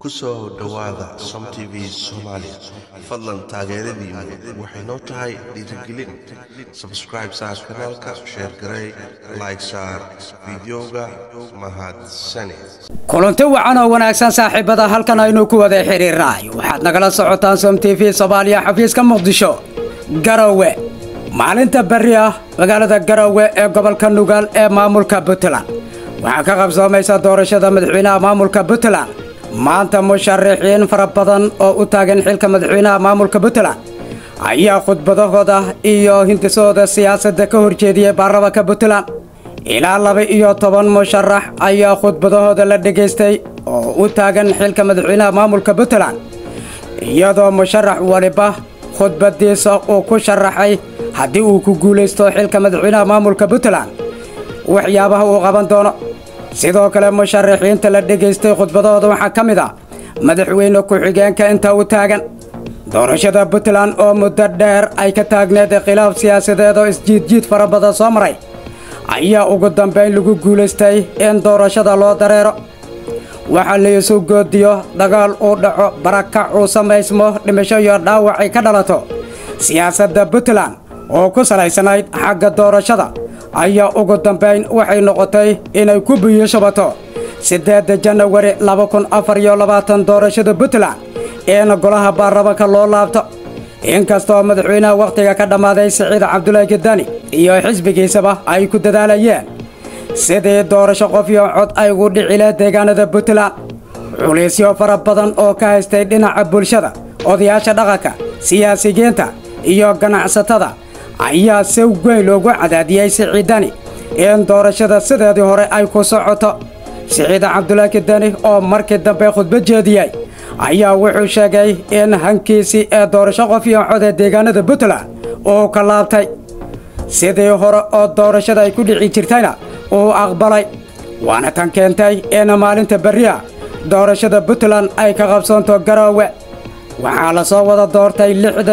kusoo dhawaada Som TV Somali fadlan taageeradiina waxay noo tahay dhiirigelin subscribe saar kanaalka share garay like saar videoga mahadsani kulanti wacan oo wanaagsan saaxiibada halkan aynu ku wada xiriirnay waxaad nagala socotaan Som TV Somali xafiiska Muqdisho Garowe maalinta bari ah magaalada Garowe ee gobolka Nugaal ee maamulka Puntland waxa ka qabsoomaysa doorashada madaxweynaha maamulka Puntland maanta musharaxiin fara badan oo u taagan xilka madaxweynaha maamulka Puntland ayaa khudbadahooda iyo hintisooda siyaasadda ka horjeediyay baarlamaanka Puntland ilaa 12 musharax ayaa khudbadahooda la dhageystay oo u taagan xilka madaxweynaha maamulka Puntland iyadoo musharax waliba khudbadiisa uu ku sharaxay haddii uu ku guuleysto xilka madaxweynaha maamulka Puntland waxyaabaha uu qaban doono sidoo kale musharaxiinta la dhageystay khudbadooda waxa kamid ah madaxweyne ku-xigeenka inta uu taagan doorashada Puntland oo muddo dheer ay ka taagneed khilaaf siyaasadeed oo isjiid fara badan soo maray ayaa ugu dambeyn lagu guuleystay in doorashada loo dareero waxa la isu goodiyo dagaal uu dhaco barakac uu sameysmo dhimasho iyo dhaawac ay ka dhalato siyaasadda Puntland oo ku salaysanayd xagga doorashada ayaa ugu dambeyn waxay noqotay inay ku biyo shabato 8 January 2024 doorashada Puntland ee golaha baarlamaanka loo laabto inkastoo madaxweynaha waqtiga ka dhamaaday Siciid Cabdullaahi Dani iyo xisbigiisaba ay ku dadaalayeen sidii doorasho qof iyo cod ay ugu dhici lahayd deegaanada Puntland culeysyo fara badan oo ka haystay dhinaca bulshada odayaasha dhaqanka siyaasiyiinta iyo ganacsatada ayaa si weyn loogu cadaadiyay Siciid Dani in doorashada sideedii hore ay ku socoto Siciid Cabdullaahi Dani oo markii dambe khudbad jeediyay ayaa wuxuu sheegay in hankiisi ee doorasho qof iyo cod ee deegaanada Puntland oo ka laabtay sidii hore oo doorashada ay ku dhici jirtayna uu aqbalay waana tan keentay in maalinta bariya doorashada Puntland ay ka qabsoonto Garowe waxaa la soo wada doortay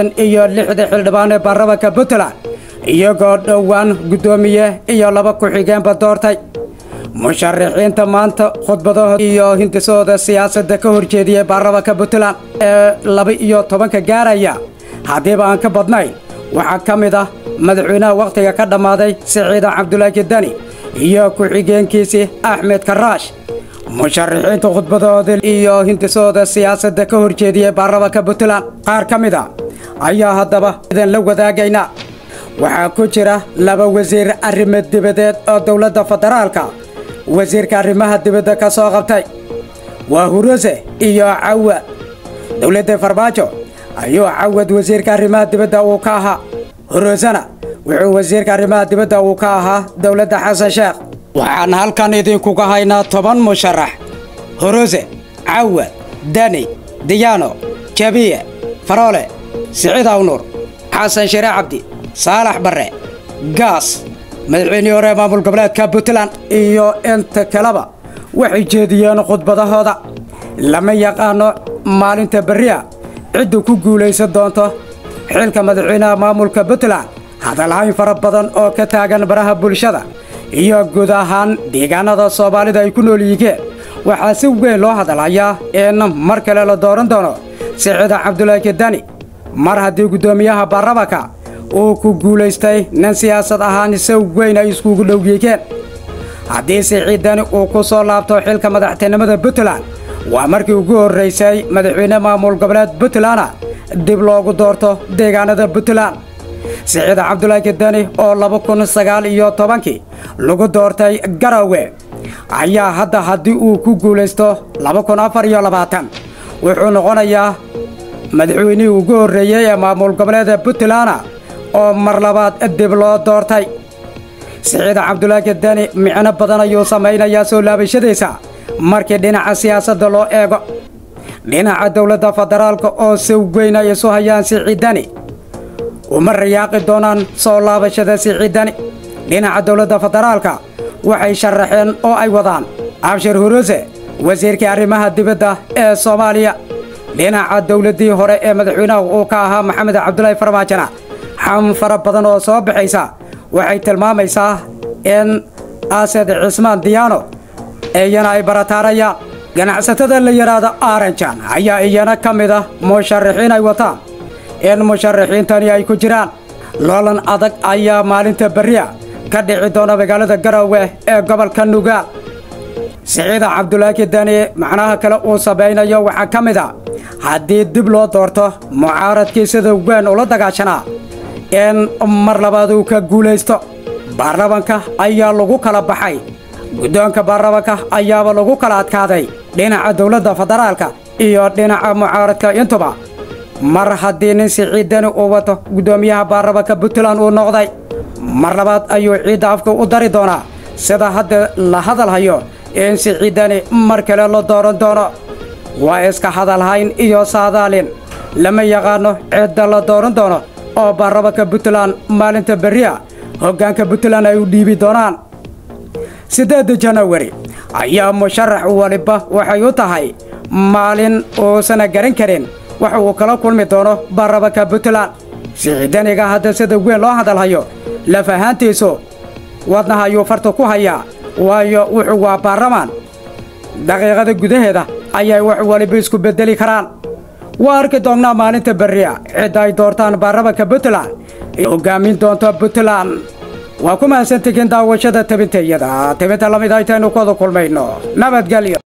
66 xildhibaan ee baarlamaanka Puntland iyagoo dhowaan gudoomiye iyo 2 ku-xigeenba doortay musharaxiinta maanta khudbadahooda iyo hintisooda siyaasadda ka horjeediyay baarlamaanka Puntland ee 12 gaaraya haddiiba aan ka badnayn waxaa ka mid ah madaxweynaha waqtiga ka dhamaaday Siciid Cabdullaahi Dani iyo ku-xigeenkiisii Axmed Karaash musharaxiinta khudbadooda iyo hintisooda siyaasadda ka horjeediyay baarlamaanka Puntland qaar ka mid ah ayaa haddaba idan la wadaagayna waxaa ku jira 2 wasiir arrimo dibadeed oo dawladda federaalka wasiirka arrimaha dibadda ka soo qabtay waa Hurose iyo Cawad dawladda Farmaajo ayuu Cawad wasiirka arrimaha dibadda uu ka ahaa Hurosena wuxuu wasiirka arrimaha dibadda uu ka ahaa dawladda Xasan Sheekh waxaan halkan idinkuga haynaa 10 musharax Hurose Cawad Dani Diyaano Jabiye Farole Siciid Awnur Xasan Shariif Cabdi Saalax Barre Gaas madaxweynaha hore maamul goboleedka Puntland iyo inta kaleba waxay jeediyeen khudbadahooda lama yaqaano maalinta bariya cid ku guuleysan doonto xilka madaxweynaha maamulka Puntland hadalhayn fara badan oo ka taagan baraha bulshada iyo guud ahaan deegaanada Soomaalida ay ku nool yihiin waxaa si weyn loo hadalayaa in mar kale la dooran doono Siciid Cabdullaahi Dani mar haddii gudoomiyaha baarlamaanka uu ku guuleystay nin siyaasad ahaan si weyn ay iskugu dhow yihiin haddii Siciid Dani uu ku soo laabto xilka madaxtinimada Puntland waa markii ugu horeysay madaxweyne maamul goboleed Puntland dib loogu doorto deegaanada Puntland Siciid Cabdullaahi Dani oo 2019 lagu doortay Garowe ayaa hadda haddii uu ku guuleysto 2024 wuxuu noqonayaa madaxweynihii ugu horeeyay ee maamul goboleedka Puntland oo mar labaad dib loo doortay Siciid Cabdullaahi Dani micno badan ayuu samaynayaa soo laabashadiisa markii dhinaca siyaasadda loo eego dhinaca dawladda federaalka oo si weyn ay isu hayaan Siciid Dani uma riyaaqi doonaan soo laabashada Siciid Dani dhinaca dawladda federaalka waxay sharaxeen oo ay wadaan Abshir Hurose wasiirka arrimaha dibadda ee Soomaaliya dhinaca dawladdii hore ee madaxweynaha uu ka ahaa Maxamed Cabdullaahi Farmaajo xam fara badan oo soo baxaysa waxay tilmaamaysaa in Asad Cismaan Diyaano ayana ay barataarayaan ganacsatada la yiraahdo Aranjan ayaa iyana kamid ah musharaxiin ay wataan in musharaxiintani ay ku jiraan loolan adag ayaa maalinta bariya ka dhici doona magaalada Garowe ee gobolka Nugaal Saciid Cabdullaahi Dani macnaha kale oo sabaynayo waxa kamid ah haddii dib loo doorto mucaaradkiisa weyn oo la dagaashana in mar labaad uu ka guuleysto baarlamaanka ayaa lagu kala baxay guddoonka baarlamaanka ayaaba lagu kala adkaaday dhinaca dawladda federaalka iyo dhinaca mucaaradka intuba mar haddii nin Saciid Dani uu wato guddoomiyaha baarlamaanka Puntland uu noqday mar labaad ayuu ciid afka u dari doonaa sida hadda la hadalhayo in Saciid Dani mar kale la dooran doono waa iska hadalhayn iyo saadaalin lama yaqaano cidda la dooran doono oo baarlamaanka Puntland maalinta bariya hoggaanka Puntland ay u dhiibi doonaan 8 January ayaa musharax waliba waxay u tahay maalin oo sana garan karin waxa uu kala kulmi doono baarlamaanka Puntland Saciid Daniga hadda sida weyn loo hadalhayo la fahantiisu wadnaha ayuu farta ku hayaa waayo wuxuu waa baarlamaan daqiiqada gudaheeda ayay wax waliba isku bedeli karaan waa arki doonaa maalinta bariya cid ay doortaan baarlamaanka Puntland ee hogaamin doonta Puntland waa ku mahadsantihiin daawashada tabintayada tabinta lamid ay tahay inuu ku kulmayno nabadgelyo